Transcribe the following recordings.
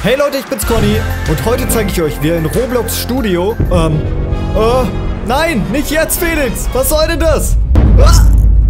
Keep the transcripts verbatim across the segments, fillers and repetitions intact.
Hey Leute, ich bin's Conny und heute zeige ich euch, wie ihr in Roblox Studio, ähm, äh, nein, nicht jetzt, Felix! Was soll denn das? Ah!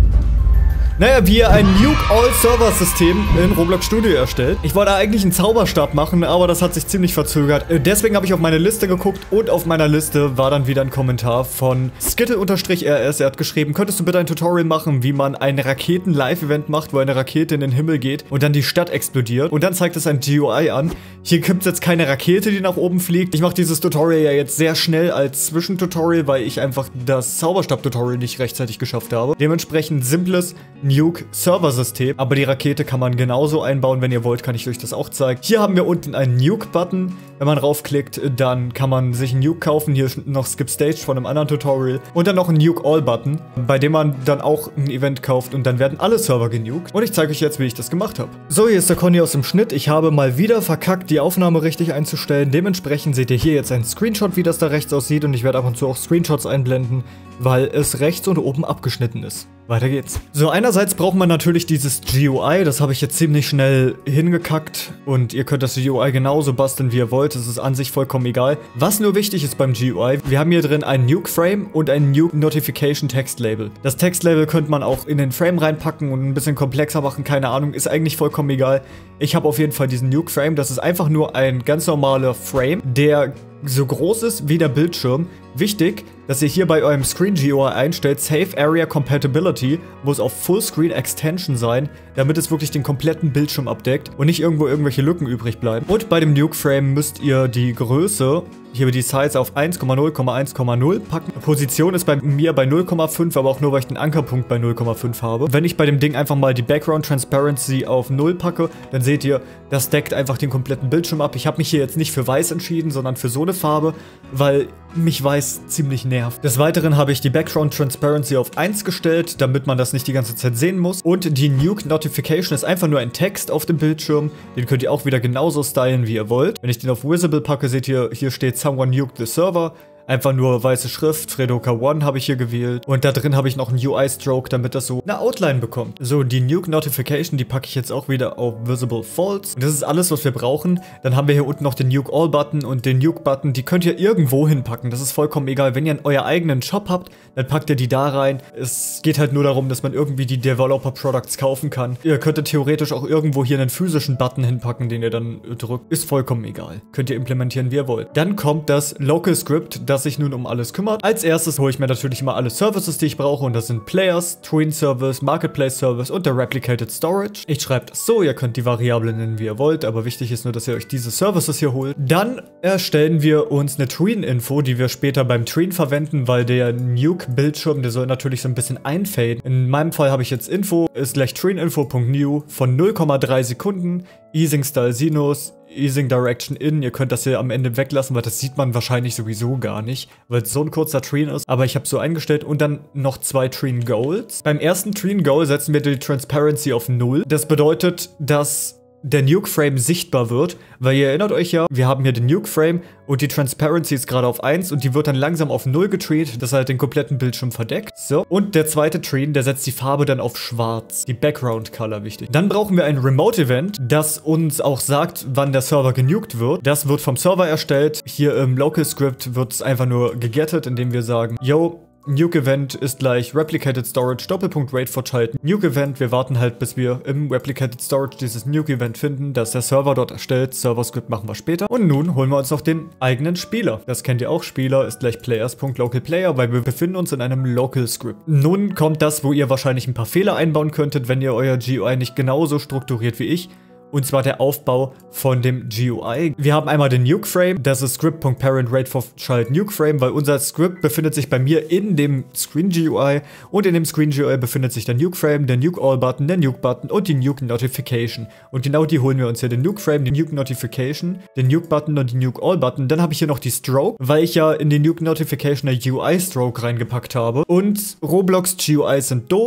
Naja, wie ihr ein Nuke-All-Server-System in Roblox Studio erstellt. Ich wollte eigentlich einen Zauberstab machen, aber das hat sich ziemlich verzögert. Deswegen habe ich auf meine Liste geguckt und auf meiner Liste war dann wieder ein Kommentar von Skittle-R S. Er hat geschrieben, könntest du bitte ein Tutorial machen, wie man ein Raketen-Live-Event macht, wo eine Rakete in den Himmel geht und dann die Stadt explodiert. Und dann zeigt es ein G U I an. Hier gibt es jetzt keine Rakete, die nach oben fliegt. Ich mache dieses Tutorial ja jetzt sehr schnell als Zwischentutorial, weil ich einfach das Zauberstab-Tutorial nicht rechtzeitig geschafft habe. Dementsprechend simples Nuke-Server-System, aber die Rakete kann man genauso einbauen. Wenn ihr wollt, kann ich euch das auch zeigen. Hier haben wir unten einen Nuke-Button. Wenn man raufklickt, dann kann man sich einen Nuke kaufen. Hier ist noch Skip Stage von einem anderen Tutorial. Und dann noch einen Nuke-All-Button, bei dem man dann auch ein Event kauft und dann werden alle Server genuked. Und ich zeige euch jetzt, wie ich das gemacht habe. So, hier ist der Conny aus dem Schnitt. Ich habe mal wieder verkackt, die Aufnahme richtig einzustellen. Dementsprechend seht ihr hier jetzt einen Screenshot, wie das da rechts aussieht. Und ich werde ab und zu auch Screenshots einblenden, weil es rechts und oben abgeschnitten ist. Weiter geht's. So, einerseits braucht man natürlich dieses G U I. Das habe ich jetzt ziemlich schnell hingekackt. Und ihr könnt das G U I genauso basteln, wie ihr wollt. Das ist an sich vollkommen egal. Was nur wichtig ist beim G U I, wir haben hier drin ein Nuke-Frame und ein Nuke-Notification-Text-Label. Das Text-Label könnte man auch in den Frame reinpacken und ein bisschen komplexer machen. Keine Ahnung, ist eigentlich vollkommen egal. Ich habe auf jeden Fall diesen Nuke-Frame. Das ist einfach nur ein ganz normaler Frame, der so groß ist wie der Bildschirm. Wichtig, dass ihr hier bei eurem Screen G U I einstellt, Safe Area Compatibility, muss auf Fullscreen Extension sein, damit es wirklich den kompletten Bildschirm abdeckt und nicht irgendwo irgendwelche Lücken übrig bleiben. Und bei dem Nuke Frame müsst ihr die Größe, hier die Size auf eins Komma null Komma eins Komma null packen. Position ist bei mir bei null Komma fünf, aber auch nur, weil ich den Ankerpunkt bei null Komma fünf habe. Wenn ich bei dem Ding einfach mal die Background Transparency auf null packe, dann seht ihr, das deckt einfach den kompletten Bildschirm ab. Ich habe mich hier jetzt nicht für weiß entschieden, sondern für so eine Farbe, weil mich weiß ziemlich nervt. Des Weiteren habe ich die Background Transparency auf eins gestellt, damit man das nicht die ganze Zeit sehen muss. Und die Nuke Notification ist einfach nur ein Text auf dem Bildschirm. Den könnt ihr auch wieder genauso stylen, wie ihr wollt. Wenn ich den auf Visible packe, seht ihr, hier steht Someone nuked the server. Einfach nur weiße Schrift, Fredoka eins habe ich hier gewählt. Und da drin habe ich noch einen U I-Stroke, damit das so eine Outline bekommt. So, die Nuke Notification, die packe ich jetzt auch wieder auf Visible False. Und das ist alles, was wir brauchen. Dann haben wir hier unten noch den Nuke All-Button und den Nuke-Button. Die könnt ihr irgendwo hinpacken. Das ist vollkommen egal. Wenn ihr euren eigenen Shop habt, dann packt ihr die da rein. Es geht halt nur darum, dass man irgendwie die Developer-Products kaufen kann. Ihr könntet theoretisch auch irgendwo hier einen physischen Button hinpacken, den ihr dann drückt. Ist vollkommen egal. Könnt ihr implementieren, wie ihr wollt. Dann kommt das Local Script, das sich nun um alles kümmert. Als erstes hole ich mir natürlich immer alle Services, die ich brauche, und das sind Players, Tween Service, Marketplace Service und der Replicated Storage. Ich schreibe das so, ihr könnt die Variablen nennen, wie ihr wollt, aber wichtig ist nur, dass ihr euch diese Services hier holt. Dann erstellen wir uns eine Tween-Info, die wir später beim Tween verwenden, weil der Nuke-Bildschirm, der soll natürlich so ein bisschen einfaden. In meinem Fall habe ich jetzt Info, ist gleich tweeninfo.new von null Komma drei Sekunden, Easing Style Sinus, Easing Direction in. Ihr könnt das hier am Ende weglassen, weil das sieht man wahrscheinlich sowieso gar nicht, weil es so ein kurzer Tween ist. Aber ich habe so eingestellt und dann noch zwei Tween Goals. Beim ersten Tween Goal setzen wir die Transparency auf null. Das bedeutet, dass der Nuke Frame sichtbar wird, weil ihr erinnert euch ja, wir haben hier den Nuke Frame und die Transparency ist gerade auf eins und die wird dann langsam auf null getreat, das halt den kompletten Bildschirm verdeckt. So, und der zweite Tween, der setzt die Farbe dann auf schwarz, die Background Color wichtig. Dann brauchen wir ein Remote Event, das uns auch sagt, wann der Server genuked wird. Das wird vom Server erstellt. Hier im Local Script wird es einfach nur gegettet, indem wir sagen, yo, Nuke Event ist gleich Replicated Storage, Doppelpunkt Wait for Child. Nuke Event, wir warten halt, bis wir im Replicated Storage dieses Nuke Event finden, das der Server dort erstellt. Server Script machen wir später. Und nun holen wir uns noch den eigenen Spieler. Das kennt ihr auch, Spieler ist gleich Players.localPlayer, weil wir befinden uns in einem Local Script. Nun kommt das, wo ihr wahrscheinlich ein paar Fehler einbauen könntet, wenn ihr euer G U I nicht genauso strukturiert wie ich. Und zwar der Aufbau von dem G U I. Wir haben einmal den Nuke Frame, das ist Script.parent Rate for Child Nuke Frame, weil unser Script befindet sich bei mir in dem Screen G U I und in dem Screen G U I befindet sich der Nuke Frame, der Nuke All Button, der Nuke Button und die Nuke Notification. Und genau die holen wir uns hier, den Nuke Frame, den Nuke Notification, den Nuke Button und den Nuke All Button. Dann habe ich hier noch die Stroke, weil ich ja in die Nuke Notification der U I Stroke reingepackt habe. Und Roblox G U Is sind doof,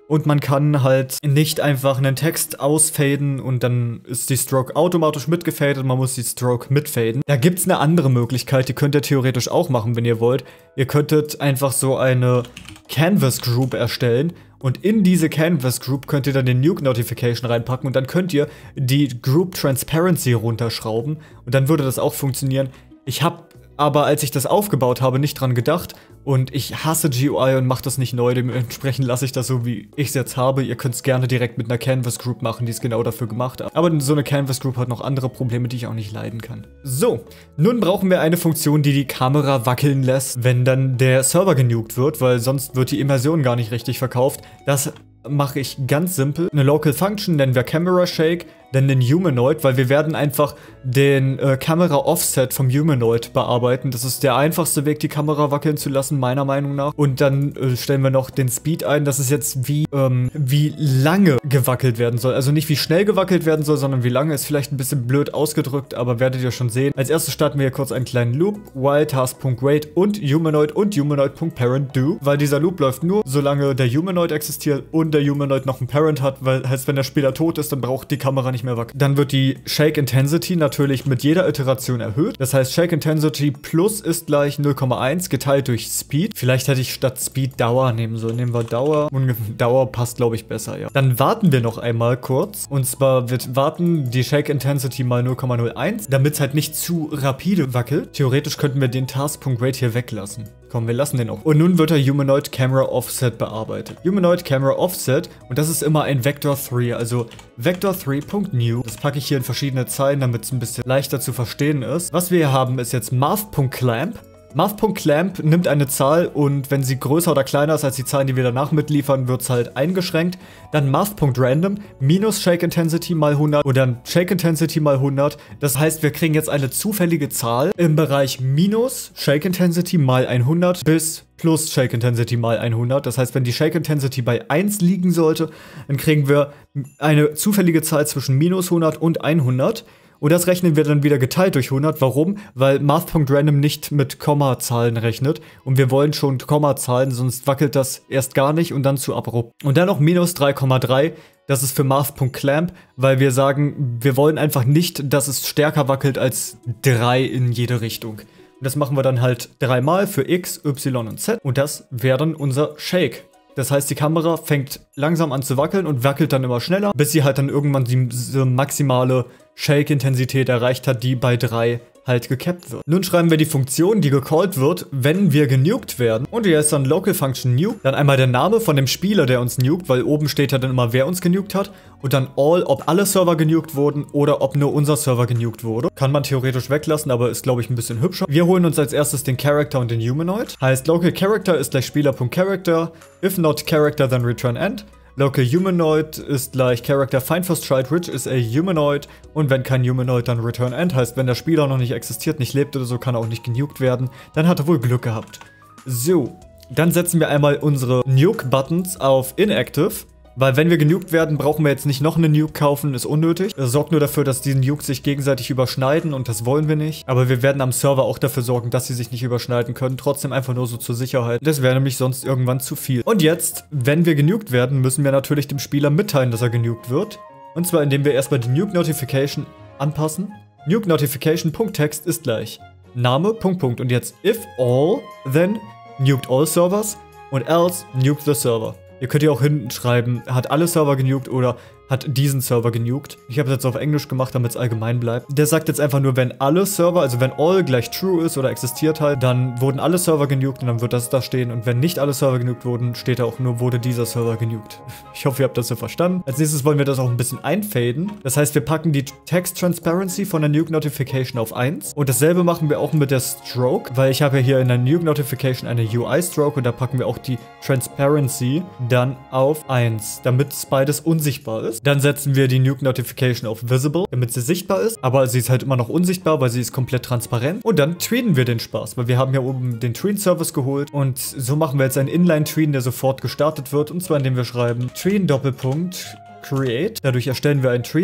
Und man kann halt nicht einfach einen Text ausfaden und dann ist die Stroke automatisch mitgefadet, man muss die Stroke mitfaden. Da gibt es eine andere Möglichkeit, die könnt ihr theoretisch auch machen, wenn ihr wollt. Ihr könntet einfach so eine Canvas Group erstellen und in diese Canvas Group könnt ihr dann den Nuke Notification reinpacken und dann könnt ihr die Group Transparency runterschrauben und dann würde das auch funktionieren. Ich habe aber, als ich das aufgebaut habe, nicht dran gedacht und ich hasse G U I und mache das nicht neu, dementsprechend lasse ich das so, wie ich es jetzt habe. Ihr könnt es gerne direkt mit einer Canvas Group machen, die ist genau dafür gemacht. Aber so eine Canvas Group hat noch andere Probleme, die ich auch nicht leiden kann. So, nun brauchen wir eine Funktion, die die Kamera wackeln lässt, wenn dann der Server genukt wird, weil sonst wird die Immersion gar nicht richtig verkauft. Das mache ich ganz simpel. Eine Local Function nennen wir Camera Shake, dann den Humanoid, weil wir werden einfach den äh, Kamera Offset vom Humanoid bearbeiten. Das ist der einfachste Weg, die Kamera wackeln zu lassen, meiner Meinung nach. Und dann äh, stellen wir noch den Speed ein. Das ist jetzt wie, ähm, wie lange gewackelt werden soll. Also nicht wie schnell gewackelt werden soll, sondern wie lange. Ist vielleicht ein bisschen blöd ausgedrückt, aber werdet ihr schon sehen. Als erstes starten wir hier kurz einen kleinen Loop. While task.wait und Humanoid und Humanoid.parent do. Weil dieser Loop läuft nur, solange der Humanoid existiert und der Humanoid noch einen Parent hat. Weil heißt, wenn der Spieler tot ist, dann braucht die Kamera nicht mehr wackeln. Dann wird die Shake Intensity natürlich mit jeder Iteration erhöht. Das heißt, Shake Intensity plus ist gleich null Komma eins geteilt durch Speed. Vielleicht hätte ich statt Speed Dauer nehmen sollen. Nehmen wir Dauer. Und Dauer passt, glaube ich, besser, ja. Dann warten wir noch einmal kurz. Und zwar wird warten die Shake Intensity mal null Komma null eins, damit es halt nicht zu rapide wackelt. Theoretisch könnten wir den Task.Rate hier weglassen. Komm, wir lassen den auch. Und nun wird der Humanoid Camera Offset bearbeitet. Humanoid Camera Offset, und das ist immer ein Vector drei, also Vector drei.new. Das packe ich hier in verschiedene Zeilen, damit es ein bisschen leichter zu verstehen ist. Was wir hier haben, ist jetzt Math.clamp. Math.clamp nimmt eine Zahl und wenn sie größer oder kleiner ist als die Zahlen, die wir danach mitliefern, wird es halt eingeschränkt. Dann Math.random minus Shake Intensity mal hundert und dann Shake Intensity mal hundert. Das heißt, wir kriegen jetzt eine zufällige Zahl im Bereich minus Shake Intensity mal hundert bis plus Shake Intensity mal hundert. Das heißt, wenn die Shake Intensity bei eins liegen sollte, dann kriegen wir eine zufällige Zahl zwischen minus hundert und hundert. Und das rechnen wir dann wieder geteilt durch hundert. Warum? Weil Math.random nicht mit Kommazahlen rechnet. Und wir wollen schon Kommazahlen, sonst wackelt das erst gar nicht und dann zu abrupt. Und dann noch minus drei Komma drei. Das ist für Math.clamp, weil wir sagen, wir wollen einfach nicht, dass es stärker wackelt als drei in jede Richtung. Und das machen wir dann halt dreimal für X, Y und Z. Und das wäre dann unser Shake. Das heißt, die Kamera fängt langsam an zu wackeln und wackelt dann immer schneller, bis sie halt dann irgendwann die, die maximale Shake-Intensität erreicht hat, die bei drei halt gecapped wird. Nun schreiben wir die Funktion, die gecallt wird, wenn wir genukt werden. Und hier ist dann Local Function Nuke. Dann einmal der Name von dem Spieler, der uns nukt, weil oben steht ja dann immer, wer uns genukt hat. Und dann all, ob alle Server genukt wurden oder ob nur unser Server genukt wurde. Kann man theoretisch weglassen, aber ist, glaube ich, ein bisschen hübscher. Wir holen uns als erstes den Character und den Humanoid. Heißt, Local Character ist gleich Spieler.Character. If not Character, then return end. Local Humanoid ist gleich Character Find First Child, which is a Humanoid. Und wenn kein Humanoid, dann Return End. Heißt, wenn der Spieler noch nicht existiert, nicht lebt oder so, kann er auch nicht genukt werden. Dann hat er wohl Glück gehabt. So, dann setzen wir einmal unsere Nuke-Buttons auf Inactive. Weil wenn wir genukt werden, brauchen wir jetzt nicht noch eine Nuke kaufen, ist unnötig. Das sorgt nur dafür, dass die Nukes sich gegenseitig überschneiden und das wollen wir nicht. Aber wir werden am Server auch dafür sorgen, dass sie sich nicht überschneiden können. Trotzdem einfach nur so zur Sicherheit. Das wäre nämlich sonst irgendwann zu viel. Und jetzt, wenn wir genukt werden, müssen wir natürlich dem Spieler mitteilen, dass er genukt wird. Und zwar indem wir erstmal die Nuke Notification anpassen. Nuke Notification.text ist gleich Name, Punkt, Punkt. Und jetzt if all, then nuked all servers und else nuked the server. Ihr könnt ja auch hinten schreiben, hat alle Server genukt oder hat diesen Server genukt. Ich habe es jetzt auf Englisch gemacht, damit es allgemein bleibt. Der sagt jetzt einfach nur, wenn alle Server, also wenn all gleich true ist oder existiert halt, dann wurden alle Server genukt und dann wird das da stehen. Und wenn nicht alle Server genukt wurden, steht da auch nur, wurde dieser Server genukt. Ich hoffe, ihr habt das so verstanden. Als nächstes wollen wir das auch ein bisschen einfaden. Das heißt, wir packen die Text Transparency von der Nuke Notification auf eins. Und dasselbe machen wir auch mit der Stroke, weil ich habe ja hier in der Nuke Notification eine U I Stroke und da packen wir auch die Transparency dann auf eins, damit es beides unsichtbar ist. Dann setzen wir die Nuke Notification auf Visible, damit sie sichtbar ist. Aber sie ist halt immer noch unsichtbar, weil sie ist komplett transparent. Und dann tweeten wir den Spaß, weil wir haben ja oben den Tween-Service geholt. Und so machen wir jetzt einen Inline-Tween, der sofort gestartet wird. Und zwar indem wir schreiben Tween Doppelpunkt Create. Dadurch erstellen wir einen Tween.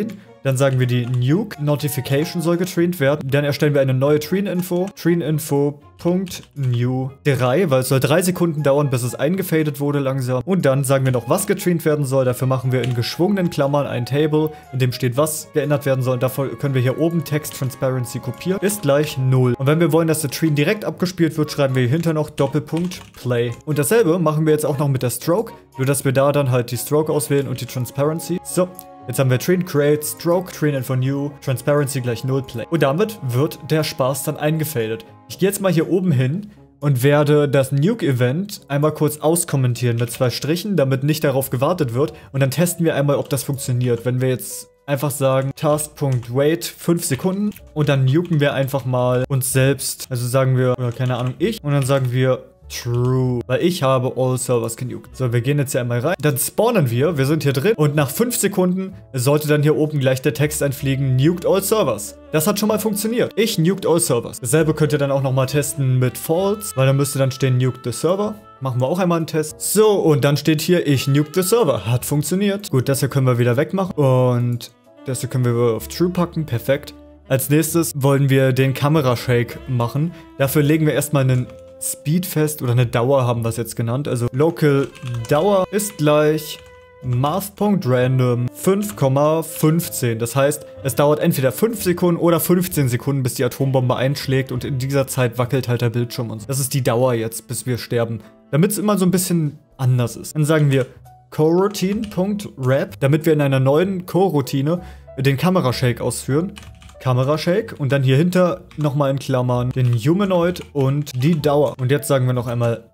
Dann sagen wir, die Nuke Notification soll getraint werden. Dann erstellen wir eine neue Train-Info. Train-Info.new drei, weil es soll drei Sekunden dauern, bis es eingefadet wurde langsam. Und dann sagen wir noch, was getraint werden soll. Dafür machen wir in geschwungenen Klammern ein Table, in dem steht, was geändert werden soll. Und dafür können wir hier oben Text Transparency kopieren. Ist gleich null. Und wenn wir wollen, dass der Train direkt abgespielt wird, schreiben wir hier hinter noch Doppelpunkt Play. Und dasselbe machen wir jetzt auch noch mit der Stroke. Nur, dass wir da dann halt die Stroke auswählen und die Transparency. So. Jetzt haben wir Train Create, Stroke, Train Info New, Transparency gleich null Play. Und damit wird der Spaß dann eingefadet. Ich gehe jetzt mal hier oben hin und werde das Nuke-Event einmal kurz auskommentieren mit zwei Strichen, damit nicht darauf gewartet wird. Und dann testen wir einmal, ob das funktioniert. Wenn wir jetzt einfach sagen, Task.wait fünf Sekunden und dann nuken wir einfach mal uns selbst. Also sagen wir, oder keine Ahnung, ich. Und dann sagen wir True, weil ich habe all servers genukt. So, wir gehen jetzt hier einmal rein. Dann spawnen wir, wir sind hier drin und nach fünf Sekunden sollte dann hier oben gleich der Text einfliegen, nuked all servers. Das hat schon mal funktioniert. Ich nuked all servers. Dasselbe könnt ihr dann auch nochmal testen mit false, weil dann müsste dann stehen nuked the server. Machen wir auch einmal einen Test. So, und dann steht hier, ich nuked the server. Hat funktioniert. Gut, das hier können wir wieder wegmachen und das hier können wir auf True packen. Perfekt. Als nächstes wollen wir den Kamera-Shake machen. Dafür legen wir erstmal einen Speed fest oder eine Dauer haben wir es jetzt genannt. Also Local Dauer ist gleich Math.random fünf Komma fünfzehn. Das heißt, es dauert entweder fünf Sekunden oder fünfzehn Sekunden, bis die Atombombe einschlägt und in dieser Zeit wackelt halt der Bildschirm und so. Das ist die Dauer jetzt, bis wir sterben. Damit es immer so ein bisschen anders ist. Dann sagen wir Coroutine.wrap, damit wir in einer neuen Coroutine den Kamera-Shake ausführen. Kamera-Shake und dann hier hinter nochmal in Klammern den Humanoid und die Dauer. Und jetzt sagen wir noch einmal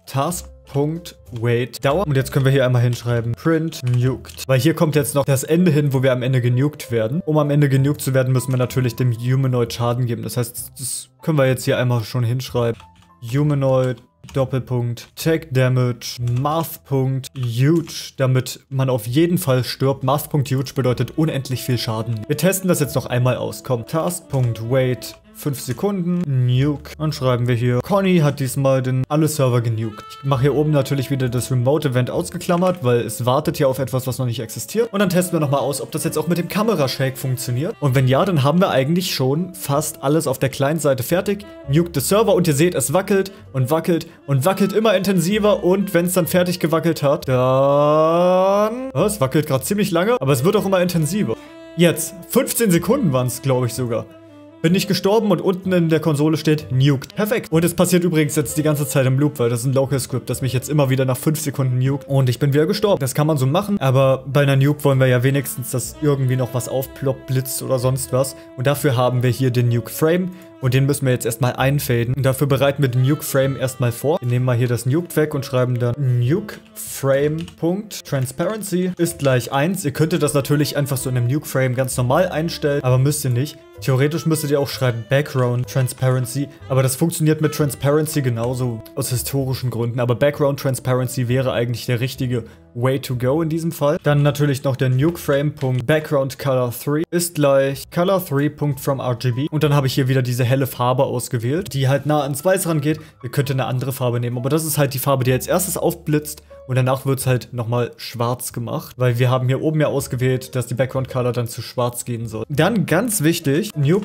Task.wait Dauer. Und jetzt können wir hier einmal hinschreiben Print nuked. Weil hier kommt jetzt noch das Ende hin, wo wir am Ende genuked werden. Um am Ende genuked zu werden, müssen wir natürlich dem Humanoid Schaden geben. Das heißt, das können wir jetzt hier einmal schon hinschreiben. Humanoid Doppelpunkt, Take Damage, Math.huge, damit man auf jeden Fall stirbt. Math.huge bedeutet unendlich viel Schaden. Wir testen das jetzt noch einmal aus. Komm, Task.wait, fünf Sekunden, Nuke. Dann schreiben wir hier, Conny hat diesmal den alle Server genuked. Ich mache hier oben natürlich wieder das Remote-Event ausgeklammert, weil es wartet ja auf etwas, was noch nicht existiert. Und dann testen wir nochmal aus, ob das jetzt auch mit dem Kamera-Shake funktioniert. Und wenn ja, dann haben wir eigentlich schon fast alles auf der Client-Seite fertig. Nuked the Server und ihr seht, es wackelt und wackelt und wackelt immer intensiver. Und wenn es dann fertig gewackelt hat, dann... Oh, es wackelt gerade ziemlich lange, aber es wird auch immer intensiver. Jetzt, fünfzehn Sekunden waren es, glaube ich sogar. Bin nicht gestorben und unten in der Konsole steht nuked. Perfekt. Und es passiert übrigens jetzt die ganze Zeit im Loop, weil das ist ein Local Script, das mich jetzt immer wieder nach fünf Sekunden nuked. Und ich bin wieder gestorben. Das kann man so machen, aber bei einer Nuke wollen wir ja wenigstens, dass irgendwie noch was aufploppt, blitzt oder sonst was. Und dafür haben wir hier den Nuke Frame. Und den müssen wir jetzt erstmal einfaden. Und dafür bereiten wir den Nuke Frame erstmal vor. Wir nehmen mal hier das Nuked weg und schreiben dann Nuke Frame.Transparency ist gleich eins. Ihr könntet das natürlich einfach so in einem Nuke Frame ganz normal einstellen, aber müsst ihr nicht. Theoretisch müsstet ihr auch schreiben Background Transparency, aber das funktioniert mit Transparency genauso aus historischen Gründen. Aber Background Transparency wäre eigentlich der richtige way to go in diesem Fall. Dann natürlich noch der Nuke Frame.Background Color drei ist gleich Color drei.From R G B. Und dann habe ich hier wieder diese helle Farbe ausgewählt, die halt nah ans Weiß rangeht. Ihr könnt eine andere Farbe nehmen, aber das ist halt die Farbe, die als erstes aufblitzt. Und danach wird es halt nochmal schwarz gemacht, weil wir haben hier oben ja ausgewählt, dass die Background Color dann zu schwarz gehen soll. Dann ganz wichtig, Nuke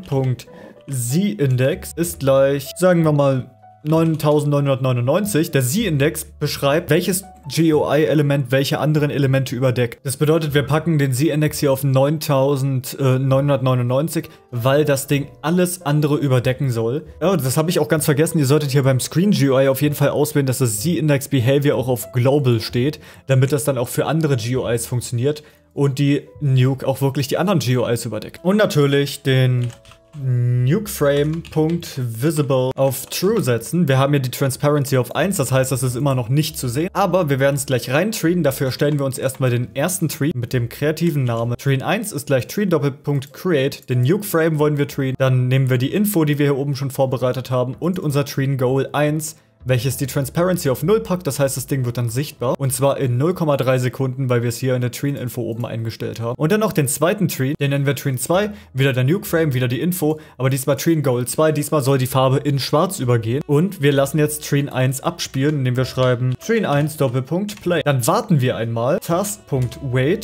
Frame.Z-Index ist gleich, sagen wir mal, neuntausendneunhundertneunundneunzig. Der Z-Index beschreibt, welches G U I-Element welche anderen Elemente überdeckt. Das bedeutet, wir packen den Z-Index hier auf neuntausendneunhundertneunundneunzig, weil das Ding alles andere überdecken soll. Ja, das habe ich auch ganz vergessen. Ihr solltet hier beim Screen G U I auf jeden Fall auswählen, dass das Z-Index Behavior auch auf Global steht, damit das dann auch für andere G U Is funktioniert und die Nuke auch wirklich die anderen G U Is überdeckt. Und natürlich den Nuke Frame.Visible auf True setzen. Wir haben hier die Transparency auf eins, das heißt, das ist immer noch nicht zu sehen. Aber wir werden es gleich rein treeen. Dafür erstellen wir uns erstmal den ersten Tree mit dem kreativen Namen. Treen eins ist gleich Tree Doppelpunkt Create. Den Nuke Frame wollen wir treeen. Dann nehmen wir die Info, die wir hier oben schon vorbereitet haben, und unser Treen Goal eins, welches die Transparency auf null packt. Das heißt, das Ding wird dann sichtbar. Und zwar in null Komma drei Sekunden, weil wir es hier in der Train-Info oben eingestellt haben. Und dann noch den zweiten Tree, den nennen wir Train zwei. Wieder der Nuke Frame, wieder die Info. Aber diesmal Train Goal zwei. Diesmal soll die Farbe in schwarz übergehen. Und wir lassen jetzt Train eins abspielen, indem wir schreiben Train eins Doppelpunkt Play. Dann warten wir einmal. Task.wait.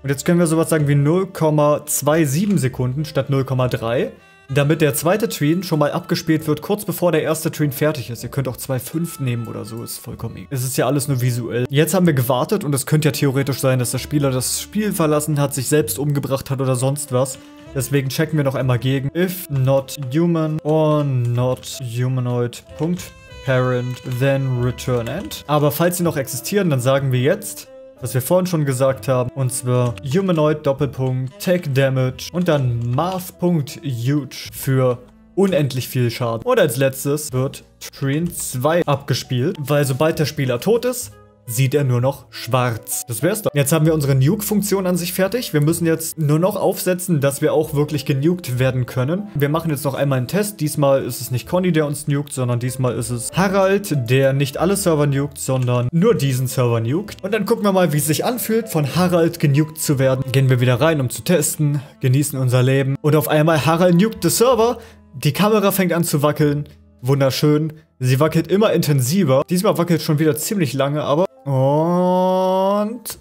Und jetzt können wir sowas sagen wie null Komma siebenundzwanzig Sekunden statt null Komma drei. Damit der zweite Tween schon mal abgespielt wird, kurz bevor der erste Tween fertig ist. Ihr könnt auch zwei Komma fünf nehmen oder so, ist vollkommen egal. Es ist ja alles nur visuell. Jetzt haben wir gewartet und es könnte ja theoretisch sein, dass der Spieler das Spiel verlassen hat, sich selbst umgebracht hat oder sonst was. Deswegen checken wir noch einmal gegen if not human or not humanoid.parent then return end. Aber falls sie noch existieren, dann sagen wir jetzt, was wir vorhin schon gesagt haben, und zwar humanoid Doppelpunkt take damage und dann math.huge für unendlich viel Schaden. Und als letztes wird Tween zwei abgespielt, weil sobald der Spieler tot ist, sieht er nur noch schwarz. Das wär's dann. Jetzt haben wir unsere Nuke-Funktion an sich fertig. Wir müssen jetzt nur noch aufsetzen, dass wir auch wirklich genuked werden können. Wir machen jetzt noch einmal einen Test. Diesmal ist es nicht Conny, der uns nukt, sondern diesmal ist es Harald, der nicht alle Server nukt, sondern nur diesen Server nukt. Und dann gucken wir mal, wie es sich anfühlt, von Harald genukt zu werden. Gehen wir wieder rein, um zu testen, genießen unser Leben. Und auf einmal Harald nukt den Server. Die Kamera fängt an zu wackeln. Wunderschön. Sie wackelt immer intensiver. Diesmal wackelt schon wieder ziemlich lange, aber... Und...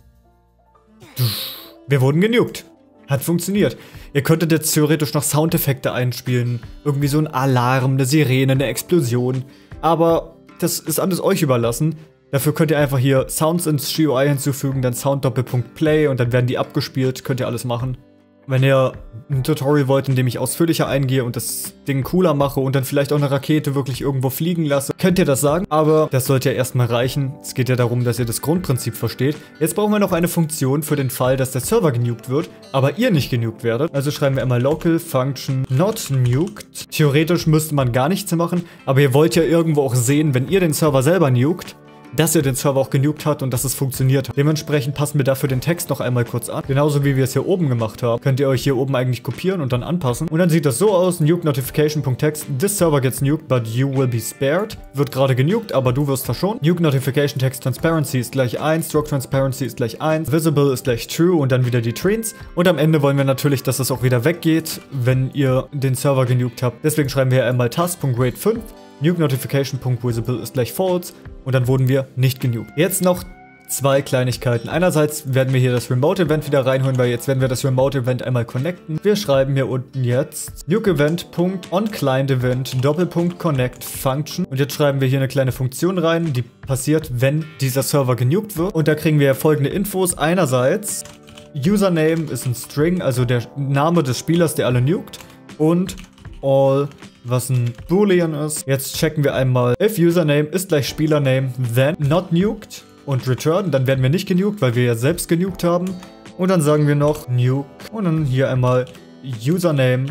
Wir wurden genukt. Hat funktioniert. Ihr könntet jetzt theoretisch noch Soundeffekte einspielen. Irgendwie so ein Alarm, eine Sirene, eine Explosion. Aber das ist alles euch überlassen. Dafür könnt ihr einfach hier Sounds ins G U I hinzufügen, dann Sound Doppelpunkt Play und dann werden die abgespielt. Könnt ihr alles machen. Wenn ihr ein Tutorial wollt, in dem ich ausführlicher eingehe und das Ding cooler mache und dann vielleicht auch eine Rakete wirklich irgendwo fliegen lasse, könnt ihr das sagen. Aber das sollte ja erstmal reichen. Es geht ja darum, dass ihr das Grundprinzip versteht. Jetzt brauchen wir noch eine Funktion für den Fall, dass der Server genukt wird, aber ihr nicht genukt werdet. Also schreiben wir einmal local function not nuked. Theoretisch müsste man gar nichts machen, aber ihr wollt ja irgendwo auch sehen, wenn ihr den Server selber nukt, dass er den Server auch genukt hat und dass es funktioniert hat. Dementsprechend passen wir dafür den Text noch einmal kurz an. Genauso wie wir es hier oben gemacht haben. Könnt ihr euch hier oben eigentlich kopieren und dann anpassen. Und dann sieht das so aus. Nuke notification.text. This server gets nuked, but you will be spared. Wird gerade genukt, aber du wirst verschont. Nuke notification text transparency ist gleich eins. Stroke transparency ist gleich eins. Visible ist gleich true und dann wieder die Tweens. Und am Ende wollen wir natürlich, dass es auch wieder weggeht, wenn ihr den Server genukt habt. Deswegen schreiben wir hier einmal task.grade fünf. Nuke notification.visible ist gleich false und dann wurden wir nicht genukt. Jetzt noch zwei Kleinigkeiten. Einerseits werden wir hier das Remote Event wieder reinholen, weil jetzt werden wir das Remote Event einmal connecten. Wir schreiben hier unten jetzt Nuke Event.onClientEvent Doppelpunkt Connect Function und jetzt schreiben wir hier eine kleine Funktion rein, die passiert, wenn dieser Server genukt wird. Und da kriegen wir folgende Infos. Einerseits Username ist ein String, also der Name des Spielers, der alle nukt, und all, was ein Boolean ist. Jetzt checken wir einmal, if Username ist gleich Spielername, then not nuked und return. Dann werden wir nicht genukt, weil wir ja selbst genukt haben. Und dann sagen wir noch nuke und dann hier einmal Username,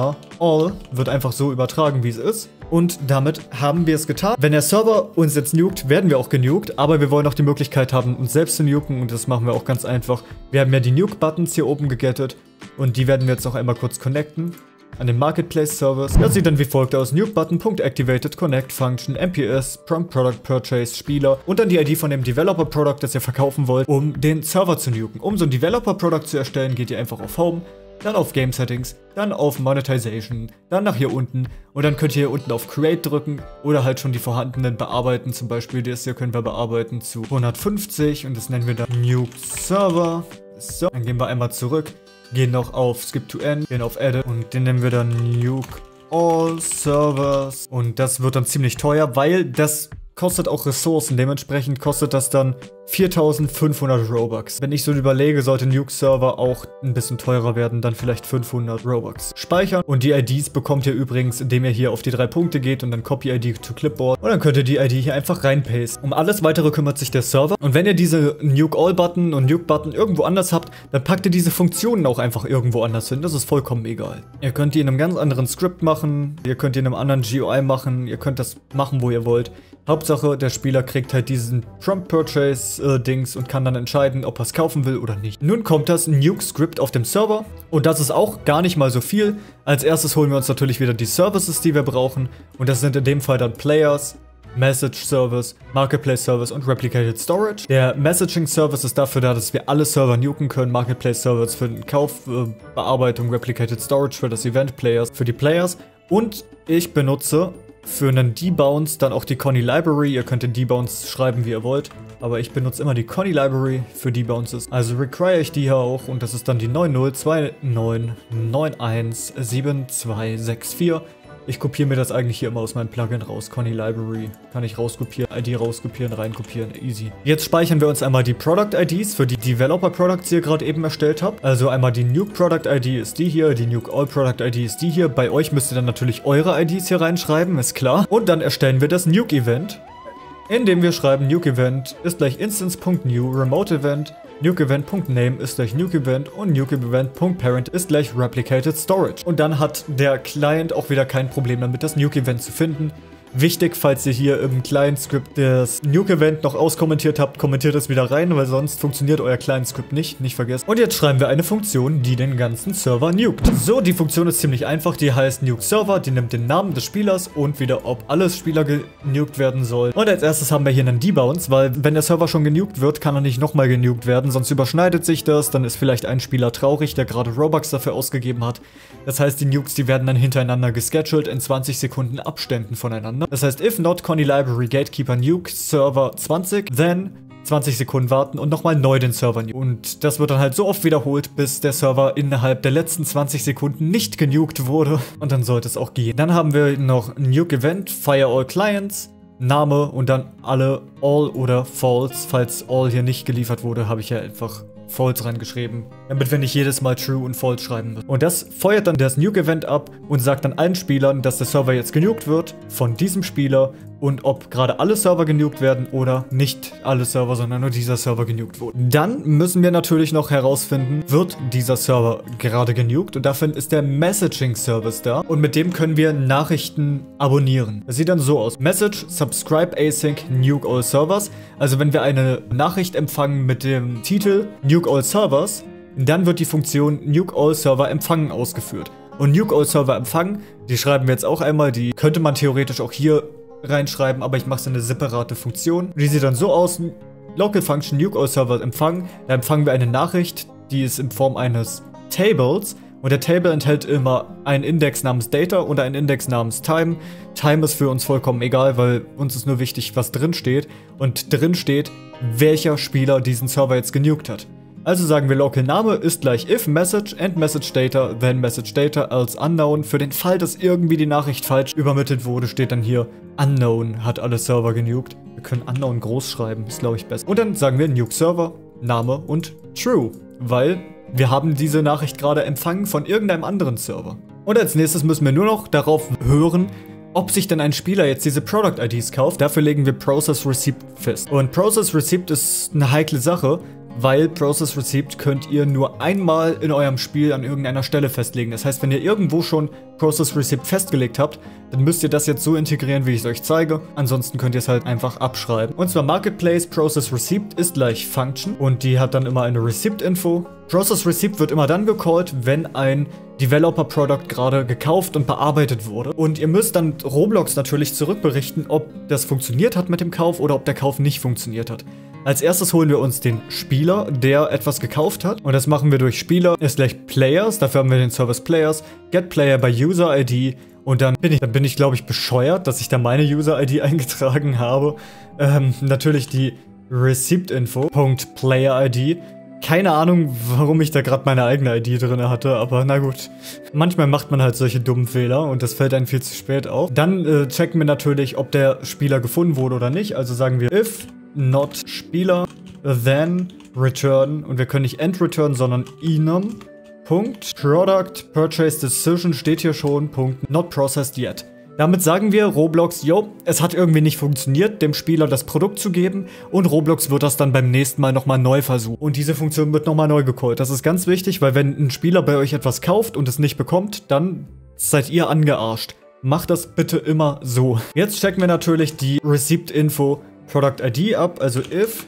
all wird einfach so übertragen, wie es ist. Und damit haben wir es getan. Wenn der Server uns jetzt nukt, werden wir auch genukt, aber wir wollen auch die Möglichkeit haben, uns selbst zu nuken und das machen wir auch ganz einfach. Wir haben ja die Nuke-Buttons hier oben gegettet und die werden wir jetzt noch einmal kurz connecten an den Marketplace Service. Das sieht dann wie folgt aus: Nuke-Button.activated Connect Function M P S Prompt Product Purchase Spieler und dann die I D von dem Developer Product, das ihr verkaufen wollt, um den Server zu nuken. Um so ein Developer Product zu erstellen, geht ihr einfach auf Home, dann auf Game Settings, dann auf Monetization, dann nach hier unten und dann könnt ihr hier unten auf Create drücken oder halt schon die vorhandenen bearbeiten. Zum Beispiel das hier können wir bearbeiten zu hundertfünfzig und das nennen wir dann Nuke Server. So, dann gehen wir einmal zurück. Gehen noch auf Skip to End, gehen auf Edit und den nennen wir dann Nuke All Servers. Und das wird dann ziemlich teuer, weil das kostet auch Ressourcen. Dementsprechend kostet das dann viertausendfünfhundert Robux. Wenn ich so überlege, sollte Nuke Server auch ein bisschen teurer werden, dann vielleicht fünfhundert Robux. Speichern und die I Ds bekommt ihr übrigens, indem ihr hier auf die drei Punkte geht und dann Copy I D to Clipboard und dann könnt ihr die I D hier einfach reinpasten. Um alles weitere kümmert sich der Server und wenn ihr diese Nuke All Button und Nuke Button irgendwo anders habt, dann packt ihr diese Funktionen auch einfach irgendwo anders hin. Das ist vollkommen egal. Ihr könnt die in einem ganz anderen Skript machen, ihr könnt die in einem anderen G U I machen, ihr könnt das machen, wo ihr wollt. Hauptsache, der Spieler kriegt halt diesen Prompt Purchase äh, Dings und kann dann entscheiden, ob er es kaufen will oder nicht. Nun kommt das Nuke-Script auf dem Server und das ist auch gar nicht mal so viel. Als erstes holen wir uns natürlich wieder die Services, die wir brauchen und das sind in dem Fall dann Players, Message Service, Marketplace Service und Replicated Storage. Der Messaging Service ist dafür da, dass wir alle Server nuken können. Marketplace Service für den Kauf, äh, Bearbeitung, Replicated Storage für das Event Players, für die Players und ich benutze für einen Debounce dann auch die Conny Library. Ihr könnt den Debounce schreiben, wie ihr wollt. aber ich benutze immer die Conny Library, für die bei uns ist. Also require ich die hier auch und das ist dann die neun null zwei neun neun eins sieben zwei sechs vier. Ich kopiere mir das eigentlich hier immer aus meinem Plugin raus. Conny Library kann ich rauskopieren, I D rauskopieren, reinkopieren, easy. Jetzt speichern wir uns einmal die Product I Ds für die Developer Products, die ihr gerade eben erstellt habt. Also einmal die Nuke Product I D ist die hier, die Nuke All Product I D ist die hier. Bei euch müsst ihr dann natürlich eure I Ds hier reinschreiben, ist klar. Und dann erstellen wir das Nuke Event, indem wir schreiben Nuke Event ist gleich Instance.new Remote Event. NukeEvent.name ist gleich NukeEvent und NukeEvent.parent ist gleich Replicated Storage. Und dann hat der Client auch wieder kein Problem damit, das NukeEvent zu finden. Wichtig, falls ihr hier im Client-Script das NukeEvent noch auskommentiert habt, kommentiert es wieder rein, weil sonst funktioniert euer Client-Script nicht, nicht vergessen. Und jetzt schreiben wir eine Funktion, die den ganzen Server nukt. So, die Funktion ist ziemlich einfach, die heißt NukeServer, die nimmt den Namen des Spielers und wieder, ob alles Spieler genukt werden soll. Und als erstes haben wir hier einen Debounce, weil wenn der Server schon genukt wird, kann er nicht nochmal genukt werden, sonst überschneidet sich das, dann ist vielleicht ein Spieler traurig, der gerade Robux dafür ausgegeben hat. Das heißt, die Nukes, die werden dann hintereinander gescheduled in zwanzig Sekunden Abständen voneinander. Das heißt, if not Conny Library Gatekeeper Nuke Server zwanzig, then zwanzig Sekunden warten und nochmal neu den Server nuke. Und das wird dann halt so oft wiederholt, bis der Server innerhalb der letzten zwanzig Sekunden nicht genukt wurde. Und dann sollte es auch gehen. Dann haben wir noch Nuke Event, Fire All Clients, Name und dann alle All oder False. Falls All hier nicht geliefert wurde, habe ich ja einfach False reingeschrieben, damit wir nicht jedes Mal True und False schreiben müssen. Und das feuert dann das Nuke-Event ab und sagt dann allen Spielern, dass der Server jetzt genukt wird von diesem Spieler und ob gerade alle Server genukt werden oder nicht alle Server, sondern nur dieser Server genukt wurde. Dann müssen wir natürlich noch herausfinden, wird dieser Server gerade genukt, und dafür ist der Messaging-Service da und mit dem können wir Nachrichten abonnieren. Das sieht dann so aus. Message, subscribe async, nuke all servers. Also wenn wir eine Nachricht empfangen mit dem Titel Nuke all servers, dann wird die Funktion Nuke all server empfangen ausgeführt. Und Nuke all server empfangen, die schreiben wir jetzt auch einmal, die könnte man theoretisch auch hier reinschreiben, aber ich mache es in eine separate Funktion. Die sieht dann so aus: Local Function Nuke all server empfangen. Da empfangen wir eine Nachricht, die ist in Form eines Tables. Und der Table enthält immer einen Index namens Data und einen Index namens Time. Time ist für uns vollkommen egal, weil uns ist nur wichtig, was drin steht. Und drin steht, welcher Spieler diesen Server jetzt genukt hat. Also sagen wir Local Name ist gleich if message and message data, then message data als unknown. Für den Fall, dass irgendwie die Nachricht falsch übermittelt wurde, steht dann hier unknown hat alle Server genukt. Wir können unknown groß schreiben, ist glaube ich besser. Und dann sagen wir Nuke Server, Name und True, weil wir haben diese Nachricht gerade empfangen von irgendeinem anderen Server. Und als nächstes müssen wir nur noch darauf hören, ob sich denn ein Spieler jetzt diese Product I Ds kauft. Dafür legen wir Process Receipt fest. Und Process Receipt ist eine heikle Sache, weil Process Receipt könnt ihr nur einmal in eurem Spiel an irgendeiner Stelle festlegen. Das heißt, wenn ihr irgendwo schon Process Receipt festgelegt habt, dann müsst ihr das jetzt so integrieren, wie ich es euch zeige. Ansonsten könnt ihr es halt einfach abschreiben. Und zwar Marketplace Process Receipt ist gleich Function und die hat dann immer eine Receipt Info. Process Receipt wird immer dann gecallt, wenn ein Developer Product gerade gekauft und bearbeitet wurde. Und ihr müsst dann Roblox natürlich zurückberichten, ob das funktioniert hat mit dem Kauf oder ob der Kauf nicht funktioniert hat. Als erstes holen wir uns den Spieler, der etwas gekauft hat. Und das machen wir durch Spieler ist gleich Players. Dafür haben wir den Service Players. Get Player by User I D. Und dann bin ich, dann bin ich glaube ich, bescheuert, dass ich da meine User I D eingetragen habe. Ähm, natürlich die Receipt Info. Player I D. Keine Ahnung, warum ich da gerade meine eigene I D drin hatte, aber na gut. Manchmal macht man halt solche dummen Fehler und das fällt einem viel zu spät auf. Dann äh, checken wir natürlich, ob der Spieler gefunden wurde oder nicht. Also sagen wir if not Spieler, then return, und wir können nicht end return, sondern enum. Punkt. Product Purchase Decision steht hier schon. Punkt. Not processed yet. Damit sagen wir Roblox, yo, es hat irgendwie nicht funktioniert, dem Spieler das Produkt zu geben, und Roblox wird das dann beim nächsten Mal nochmal neu versuchen. Und diese Funktion wird nochmal neu gecallt. Das ist ganz wichtig, weil wenn ein Spieler bei euch etwas kauft und es nicht bekommt, dann seid ihr angearscht. Macht das bitte immer so. Jetzt checken wir natürlich die Receipt Info Product I D ab, also if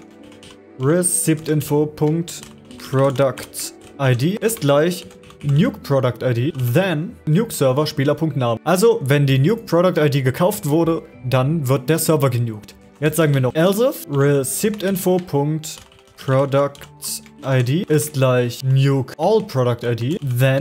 receiptinfo.product I D ist gleich Nuke Product I D, then Nuke Server Spieler.name. Also, wenn die Nuke Product I D gekauft wurde, dann wird der Server genukt. Jetzt sagen wir noch else if receiptinfo.product I D ist gleich Nuke All Product I D, then,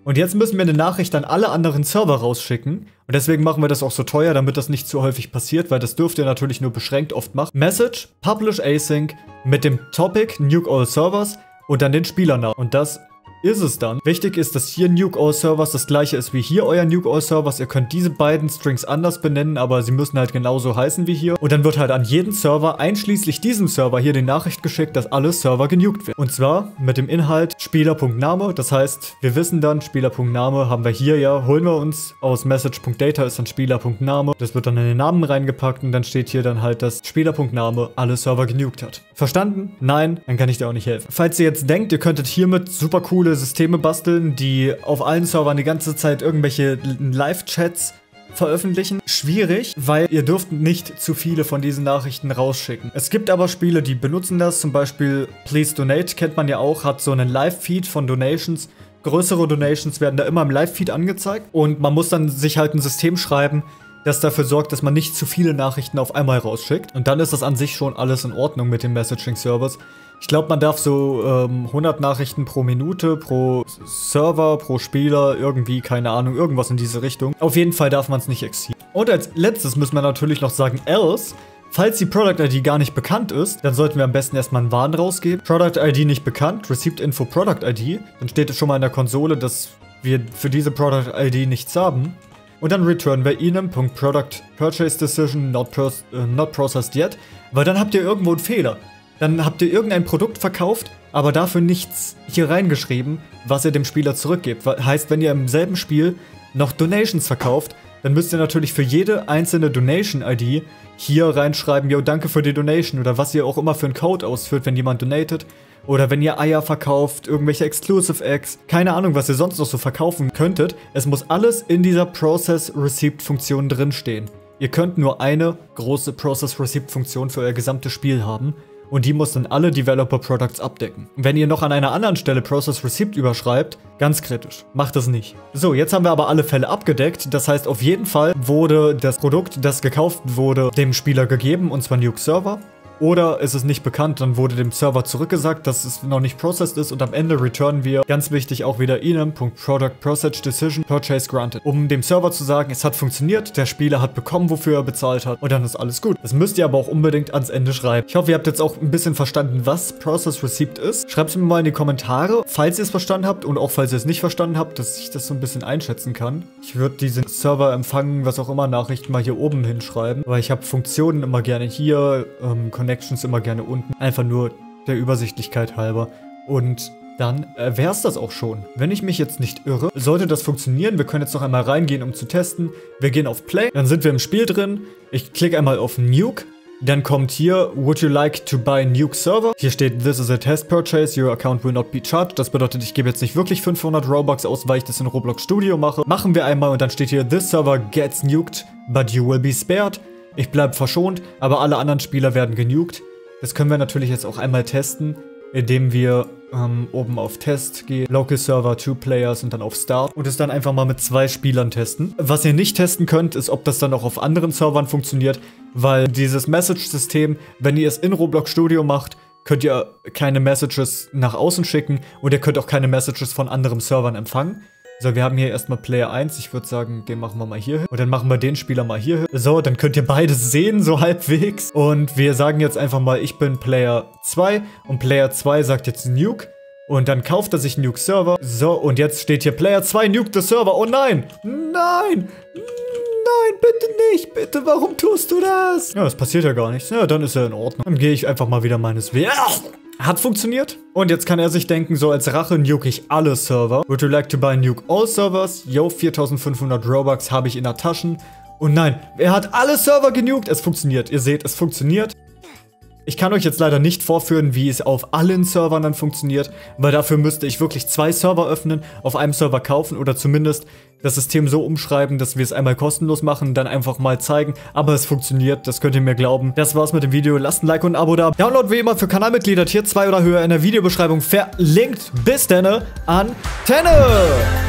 Und jetzt müssen wir eine Nachricht an alle anderen Server rausschicken. Und deswegen machen wir das auch so teuer, damit das nicht zu häufig passiert, weil das dürft ihr natürlich nur beschränkt oft machen. Message, Publish Async mit dem Topic Nuke All Servers und dann den Spielernamen. Und das ist es dann. Wichtig ist, dass hier Nuke All Servers das gleiche ist wie hier euer Nuke All Servers. Ihr könnt diese beiden Strings anders benennen, aber sie müssen halt genauso heißen wie hier. Und dann wird halt an jeden Server, einschließlich diesem Server, hier die Nachricht geschickt, dass alle Server genuked werden. Und zwar mit dem Inhalt Spieler.name. Das heißt, wir wissen dann, Spieler.name haben wir hier ja, holen wir uns aus Message.data ist dann Spieler.name. Das wird dann in den Namen reingepackt und dann steht hier dann halt, dass Spieler.name alle Server genuked hat. Verstanden? Nein? Dann kann ich dir auch nicht helfen. Falls ihr jetzt denkt, ihr könntet hiermit super coole Systeme basteln, die auf allen Servern die ganze Zeit irgendwelche Live-Chats veröffentlichen. Schwierig, weil ihr dürft nicht zu viele von diesen Nachrichten rausschicken. Es gibt aber Spiele, die benutzen das, zum Beispiel Please Donate, kennt man ja auch, hat so einen Live-Feed von Donations. Größere Donations werden da immer im Live-Feed angezeigt und man muss dann sich halt ein System schreiben, das dafür sorgt, dass man nicht zu viele Nachrichten auf einmal rausschickt. Und dann ist das an sich schon alles in Ordnung mit den Messaging-Servers. Ich glaube, man darf so ähm, hundert Nachrichten pro Minute, pro Server, pro Spieler, irgendwie, keine Ahnung, irgendwas in diese Richtung. Auf jeden Fall darf man es nicht exceeden. Und als letztes müssen wir natürlich noch sagen, else, falls die Product I D gar nicht bekannt ist, dann sollten wir am besten erstmal einen Warn rausgeben. Product I D nicht bekannt, Received Info Product I D, dann steht es schon mal in der Konsole, dass wir für diese Product I D nichts haben. Und dann returnen wir ihnen .product purchase decision not, pro uh, not processed yet, weil dann habt ihr irgendwo einen Fehler. Dann habt ihr irgendein Produkt verkauft, aber dafür nichts hier reingeschrieben, was ihr dem Spieler zurückgebt. Heißt, wenn ihr im selben Spiel noch Donations verkauft, dann müsst ihr natürlich für jede einzelne Donation I D hier reinschreiben, yo, danke für die Donation oder was ihr auch immer für einen Code ausführt, wenn jemand donatet. Oder wenn ihr Eier verkauft, irgendwelche Exclusive Eggs, keine Ahnung, was ihr sonst noch so verkaufen könntet. Es muss alles in dieser Process Receipt Funktion drinstehen. Ihr könnt nur eine große Process Receipt Funktion für euer gesamtes Spiel haben. Und die muss dann alle Developer Products abdecken. Wenn ihr noch an einer anderen Stelle Process Receipt überschreibt, ganz kritisch. Macht das nicht. So, jetzt haben wir aber alle Fälle abgedeckt. Das heißt, auf jeden Fall wurde das Produkt, das gekauft wurde, dem Spieler gegeben, und zwar Nuke Server. Oder ist es nicht bekannt, dann wurde dem Server zurückgesagt, dass es noch nicht processed ist und am Ende returnen wir, ganz wichtig, auch wieder enum.productProcessDecision Purchase Granted. Um dem Server zu sagen, es hat funktioniert, der Spieler hat bekommen, wofür er bezahlt hat und dann ist alles gut. Das müsst ihr aber auch unbedingt ans Ende schreiben. Ich hoffe, ihr habt jetzt auch ein bisschen verstanden, was Process Receipt ist. Schreibt es mir mal in die Kommentare, falls ihr es verstanden habt und auch falls ihr es nicht verstanden habt, dass ich das so ein bisschen einschätzen kann. Ich würde diese Server empfangen, was auch immer, Nachrichten mal hier oben hinschreiben, weil ich habe Funktionen immer gerne hier, ähm, Connections immer gerne unten. Einfach nur der Übersichtlichkeit halber. Und dann äh, wäre es das auch schon. Wenn ich mich jetzt nicht irre, sollte das funktionieren. Wir können jetzt noch einmal reingehen, um zu testen. Wir gehen auf Play, dann sind wir im Spiel drin. Ich klicke einmal auf Nuke. Dann kommt hier, would you like to buy Nuke Server? Hier steht, this is a test purchase, your account will not be charged. Das bedeutet, ich gebe jetzt nicht wirklich fünfhundert Robux aus, weil ich das in Roblox Studio mache. Machen wir einmal und dann steht hier, this server gets nuked, but you will be spared. Ich bleibe verschont, aber alle anderen Spieler werden genuked. Das können wir natürlich jetzt auch einmal testen, indem wir ähm, oben auf Test gehen, Local Server, Two Players und dann auf Start und es dann einfach mal mit zwei Spielern testen. Was ihr nicht testen könnt, ist, ob das dann auch auf anderen Servern funktioniert, weil dieses Message-System, wenn ihr es in Roblox Studio macht, könnt ihr keine Messages nach außen schicken und ihr könnt auch keine Messages von anderen Servern empfangen. So, wir haben hier erstmal Player eins. Ich würde sagen, den machen wir mal hier hin. Und dann machen wir den Spieler mal hier hin. So, dann könnt ihr beides sehen, so halbwegs. Und wir sagen jetzt einfach mal, ich bin Player zwei. Und Player zwei sagt jetzt Nuke. Und dann kauft er sich Nuke Server. So, und jetzt steht hier Player zwei Nuke the Server. Oh nein! Nein! Nein, bitte nicht! Bitte, warum tust du das? Ja, das passiert ja gar nichts. Ja, dann ist er in Ordnung. Dann gehe ich einfach mal wieder meines Weges. Hat funktioniert. Und jetzt kann er sich denken, so als Rache nuke ich alle Server. Would you like to buy nuke all servers? Yo, viertausendfünfhundert Robux habe ich in der Tasche. Und nein, er hat alle Server genuked. Es funktioniert. Ihr seht, es funktioniert. Ich kann euch jetzt leider nicht vorführen, wie es auf allen Servern dann funktioniert, weil dafür müsste ich wirklich zwei Server öffnen, auf einem Server kaufen oder zumindest das System so umschreiben, dass wir es einmal kostenlos machen, dann einfach mal zeigen. Aber es funktioniert, das könnt ihr mir glauben. Das war's mit dem Video. Lasst ein Like und ein Abo da. Download wie immer für Kanalmitglieder Tier zwei oder höher in der Videobeschreibung verlinkt. Bis dann, Antenne!